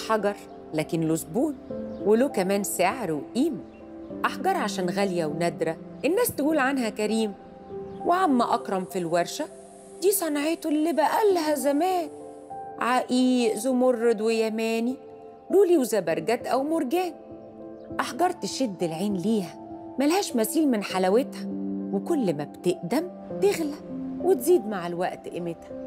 حجر لكن له زبون وله كمان سعر وقيمة. أحجار عشان غالية ونادرة الناس تقول عنها كريم. وعم أكرم في الورشة دي صنعته اللي بقالها زمان، عقيق زمرد ويماني لولي وزبرجد أو مرجان. أحجار تشد العين ليها ملهاش مثيل من حلاوتها، وكل ما بتقدم تغلى وتزيد مع الوقت قيمتها.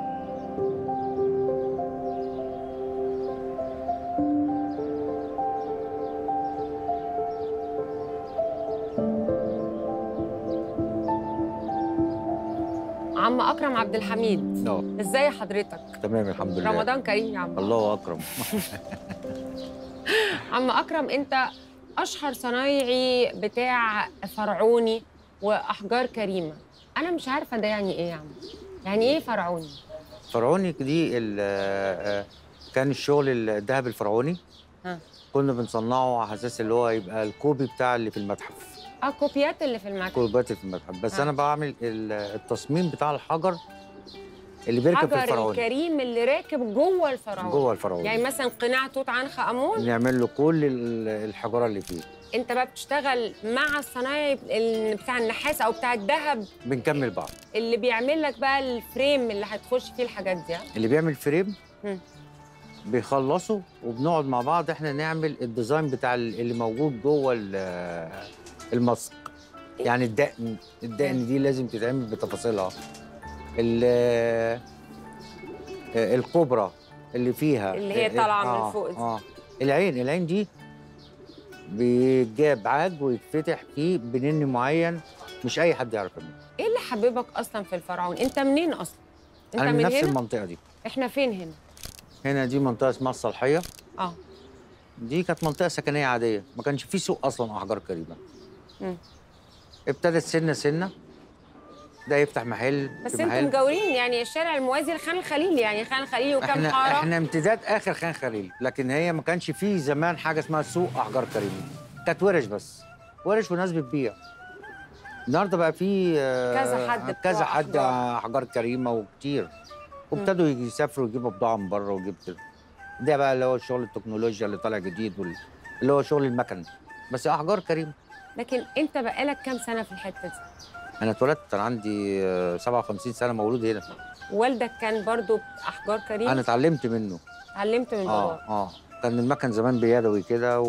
عم أكرم عبد الحميد، ازاي حضرتك؟ تمام الحمد لله. رمضان كريم يا عم. الله أكرم. عم أكرم، أنت أشهر صنايعي بتاع فرعوني وأحجار كريمة. أنا مش عارفة ده يعني إيه يا عم؟ يعني إيه فرعوني؟ فرعوني دي كان الشغل الذهب الفرعوني. كنا بنصنعه على أساس اللي هو يبقى الكوبي بتاع اللي في المتحف. كوبيات اللي في المتحف. كوبيات في المتحف، بس أنا بعمل التصميم بتاع الحجر اللي بيركب في الفرعوني. حجر الكريم اللي راكب جوه الفرعوني. جوه الفرعوني. يعني مثلا قناع توت عنخ آمون نعمل له كل الحجارة اللي فيه. انت بقى بتشتغل مع الصنايعي بتاع النحاس او بتاع الذهب، بنكمل بعض. اللي بيعمل لك بقى الفريم اللي هتخش فيه الحاجات دي. اللي بيعمل فريم بيخلصوا وبنقعد مع بعض احنا نعمل الديزاين بتاع اللي موجود جوه الماسك. يعني الدقن دي لازم تتعمل بتفاصيلها. الكوبرا اللي فيها اللي هي طالعه من فوق دي. العين دي بيتجاب عاج ويتفتح فيه بنن معين، مش اي حد يعرف منه. ايه اللي حببك اصلا في الفرعون؟ انت منين اصلا؟ انت أنا من نفس هنا؟ المنطقه دي. احنا فين هنا؟ هنا دي منطقه اسمها الصالحيه. دي كانت منطقه سكنيه عاديه، ما كانش في سوق اصلا احجار كريمه. ابتدت سنه سنه ده يفتح محل. بس انتوا مجاورين يعني الشارع الموازي لخان الخليل، يعني خان الخليل وكام حاره. احنا امتداد اخر خان خليل، لكن هي ما كانش فيه زمان حاجه اسمها سوق احجار كريمه. كانت ورش بس، ورش وناس بتبيع. النهارده بقى في كذا حد احجار كريمه وكتير، وابتدوا يسافروا يجيبوا بضاعه من بره ويجيب كده. ده بقى اللي هو شغل التكنولوجيا اللي طالع جديد اللي هو شغل المكن، بس احجار كريمه. لكن انت بقالك كام سنه في الحته دي؟ انا اتولدت، انا عندي 57 سنه، مولود هنا. والدك كان برضو احجار كريمه؟ انا اتعلمت منه. اتعلمت من باباك؟ كان المكن زمان بيدوي كده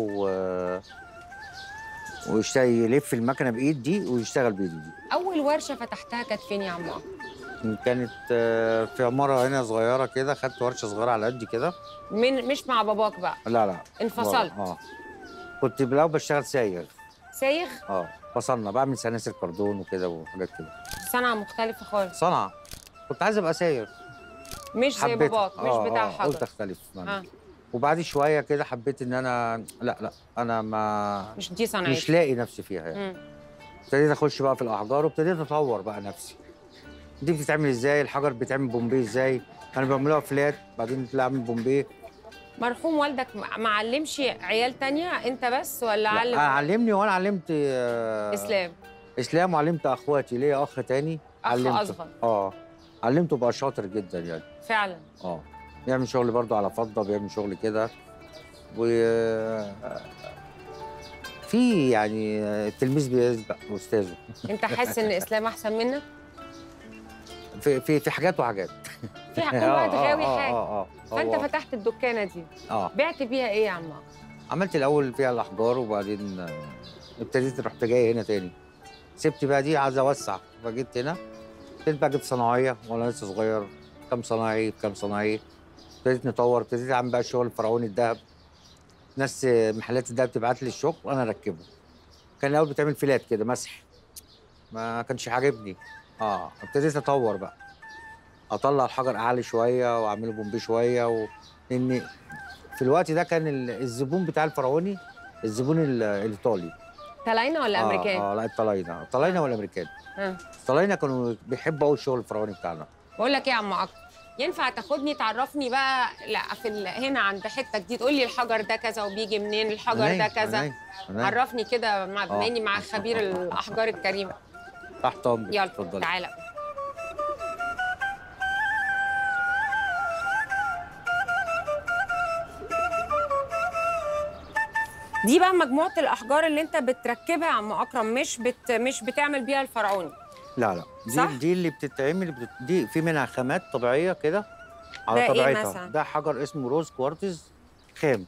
يلف المكنه بايد دي ويشتغل بايده دي. اول ورشه فتحتها كانت فين يا عم؟ كانت في عماره هنا صغيره كده، خدت ورشه صغيره على قد كده. مش مع باباك بقى؟ لا انفصلت؟ كنت بالاول بشتغل سايغ. سايغ؟ فصلنا، بعمل سلاسل كاردون وكده وحاجات كده. صنعه مختلفه خالص. صنعه كنت عايز ابقى سايغ، مش زي باباك، مش بتاع حجر. قلت اختلف. وبعد شويه كده حبيت ان انا لا انا مش دي صنعتي، مش لاقي نفسي فيها يعني. ابتديت اخش بقى في الاحجار وابتديت اطور بقى نفسي. دي بتتعمل ازاي؟ الحجر بيتعمل بومبيه ازاي؟ كانوا بيعملوها فلات، بعدين طلع اعمل بومبيه. مرحوم والدك ما علمش عيال تانية انت بس ولا علم؟ علمني، وانا علمت اسلام وعلمت اخواتي. ليا اخ تاني علمته. اصغر. علمته بقى شاطر جدا يعني. فعلا. بيعمل شغل برضو على فضه، بيعمل شغل كده. و في يعني التلميذ بيسبق استاذه. انت حاسس ان اسلام احسن منك؟ في حاجات وحاجات. في كل واحد غاوي حاجه. فانت فتحت الدكانه دي. بعت بيها ايه يا عم؟ عملت الاول فيها الاحجار، وبعدين ابتديت رحت جاي هنا تاني. سبت بقى دي، عايز اوسع، فجيت هنا. ابتديت بقى جبت صناعيه وانا لسه صغير، كام صناعيه. ابتديت نطور، ابتديت اعمل بقى الشغل الفرعوني الذهب. ناس محلات الذهب تبعت لي الشغل وانا اركبه. كان الاول بتعمل فيلات كده مسح، ما كانش عاجبني. ابتديت اطور بقى، اطلع الحجر اعلى شويه واعمله بومبي شويه. لان في الوقت ده كان الزبون بتاع الفرعوني الزبون الايطالي. طلاينه ولا امريكان؟ لا الطلاينه والامريكان. الطلاينه كانوا بيحبوا قوي الشغل الفرعوني بتاعنا. بقول لك ايه يا عم اكرم، ينفع تاخدني تعرفني بقى هنا عند حتك دي، تقول لي الحجر ده كذا وبيجي منين، الحجر ده كذا؟ عرفني كده بما اني مع خبير الاحجار الكريمه. تحت امرك. يلا اتفضلي. تعالى. دي بقى مجموعه الاحجار اللي انت بتركبها يا عم اكرم، مش بتعمل بيها الفرعوني. لا لا، صح؟ دي اللي بتتعمل دي في منها خامات طبيعيه كده على ده إيه طبيعتها. مثلا؟ ده حجر اسمه روز كوارتز خام.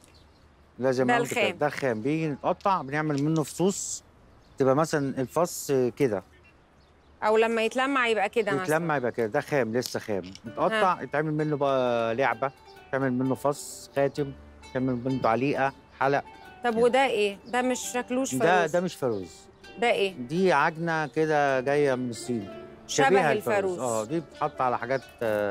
لا زي ما ده قلت كده، الخام. ده خام بيجي نتقطع، بنعمل منه فصوص تبقى مثلا الفص كده، او لما يتلمع يبقى كده مثلا. يتلمع يبقى كده. ده خام لسه خام، يتقطع يتعمل منه بقى لعبه، تعمل منه فص خاتم، تعمل منه تعليقه حلق. طب وده ايه؟ ده مش شكلوش فاروس. ده مش فاروز. ده ايه؟ دي عجنه كده جايه من الصين، شبه شبيهة الفاروس. دي بتتحط على حاجات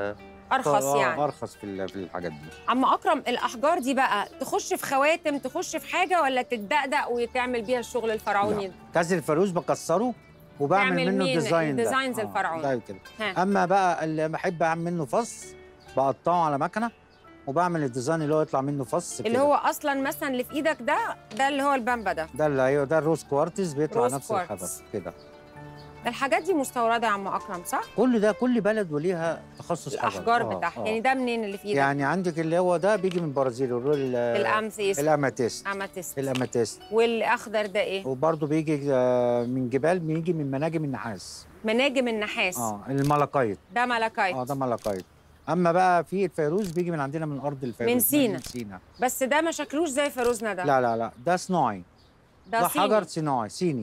ارخص يعني. ارخص في الحاجات دي. عم اكرم، الاحجار دي بقى تخش في خواتم، تخش في حاجه، ولا تتدقدق وتعمل بيها الشغل الفرعوني ده؟ كسر الفاروس بكسره وبعمل تعمل منه مين؟ الديزاين ده. الديزاينز الفرعوني. ده كده. ها. اما بقى اللي بحب اعمل منه فص، بقطعه على مكنه وبعمل الديزاين اللي هو يطلع منه فص اللي كده. هو اصلا مثلا اللي في ايدك ده اللي هو البامبا ده. ده اللي ايوه، ده الروز كوارتز بيطلع روز نفس كوارتز. الحجر كده. الحاجات دي مستورده يا عم اكرم صح؟ كل بلد وليها تخصص حجر. الاحجار بتاعها. يعني ده منين اللي في ايدك؟ يعني عندك اللي هو ده بيجي من البرازيل، الامثيست. الاماتيست. الاماتيست. والاخضر ده ايه؟ وبرضه بيجي من جبال، بيجي من مناجم النحاس. مناجم النحاس. الملكايت. ده ملكايت. ده ملكايت. اما بقى في الفيروز بيجي من عندنا، من ارض الفيروز، من سينا. من سينا. بس ده ما شكلوش زي فيروزنا ده. لا لا لا، ده صناعي. ده صيني. حجر صناعي صيني.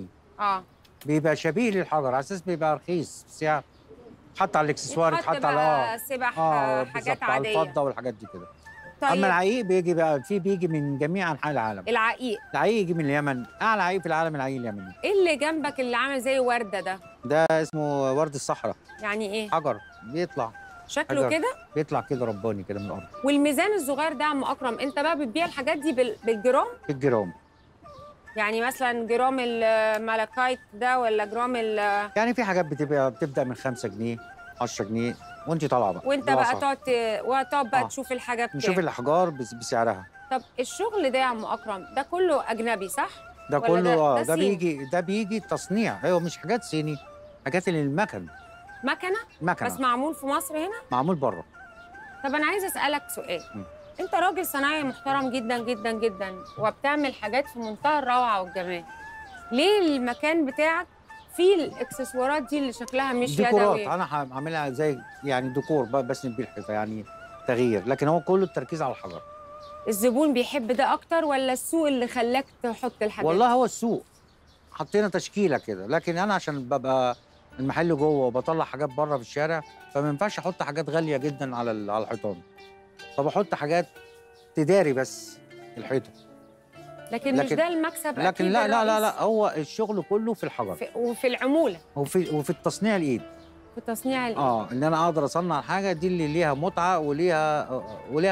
بيبقى شبيه للحجر على اساس بيبقى رخيص، بس يعني حط على الاكسسوار، يتحط على سبح حاجات عاديه، على الفضه والحاجات دي كده. طيب. اما العقيق بيجي من جميع انحاء العالم. العقيق يجي من اليمن، اعلى عقيق في العالم العقيق اليمني. ايه اللي جنبك اللي عامل زي ورده ده؟ ده اسمه ورد الصحراء. يعني ايه؟ حجر بيطلع شكله كده؟ بيطلع كده رباني كده من الارض. والميزان الصغير ده يا عم اكرم، انت بقى بتبيع الحاجات دي بالجرام؟ بالجرام. يعني مثلا جرام الملكايت ده ولا جرام يعني في حاجات بتبدا من 5 جنيه 10 جنيه وانت طالعه بقى. وانت بقى تقعد بقى تشوف الحاجه بكام. نشوف الاحجار بسعرها. طب الشغل ده يا عم اكرم ده كله اجنبي صح؟ ده كله ده بيجي تصنيع. ايوه، مش حاجات صيني، حاجات اللي المكن. مكنه بس معمول في مصر هنا؟ معمول بره. طب انا عايزه اسالك سؤال. انت راجل صنايعي محترم جدا جدا جدا، وبتعمل حاجات في منتهى الروعه والجمال. ليه المكان بتاعك فيه الاكسسوارات دي اللي شكلها مش يدوي؟ ديكورات. انا هعملها زي يعني ديكور بس بيه الحيطه، يعني تغيير، لكن هو كله التركيز على الحجر. الزبون بيحب ده اكتر ولا السوق اللي خلاك تحط الحاجات؟ والله هو السوق، حطينا تشكيله كده، لكن انا عشان ببقى المحل جوه وبطلع حاجات بره في الشارع، فما ينفعش احط حاجات غاليه جدا على الحيطان، فبحط حاجات تداري بس الحيطه. لكن مش ده المكسب. لكن لا، هو الشغل كله في الحجر وفي العموله وفي التصنيع الايد. في تصنيع الايد. ان انا اقدر اصنع الحاجه دي اللي ليها متعه وليها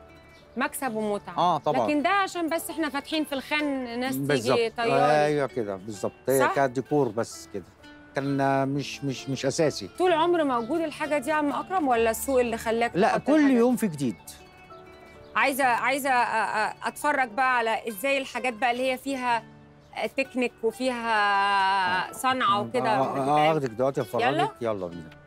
مكسب ومتعه. طبعا. لكن ده عشان بس احنا فاتحين في الخان ناس تيجي طياري. ايوه كده بالظبط. هي كانت ديكور بس كده، كان مش اساسي. طول عمر موجود الحاجه دي يا عم اكرم ولا السوق اللي خلاك؟ لا، كل يوم في جديد. عايزه اتفرج بقى على ازاي الحاجات بقى اللي هي فيها تكنيك وفيها صنعه وكده. اخدك دلوقتي افرجك. يلا بينا.